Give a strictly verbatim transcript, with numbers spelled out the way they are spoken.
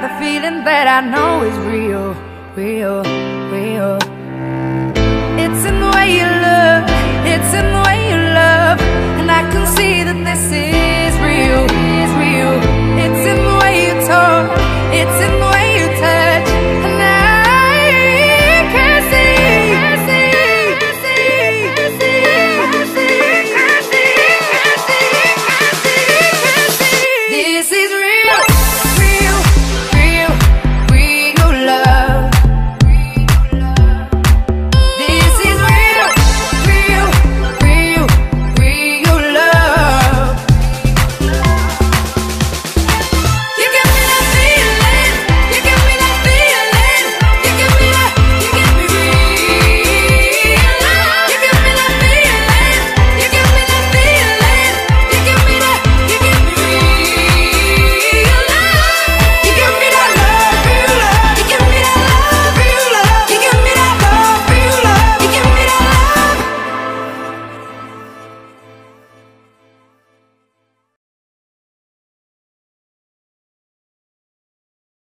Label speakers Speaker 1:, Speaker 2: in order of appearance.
Speaker 1: the feeling that I know is real, real, real. It's in the way you look, it's in the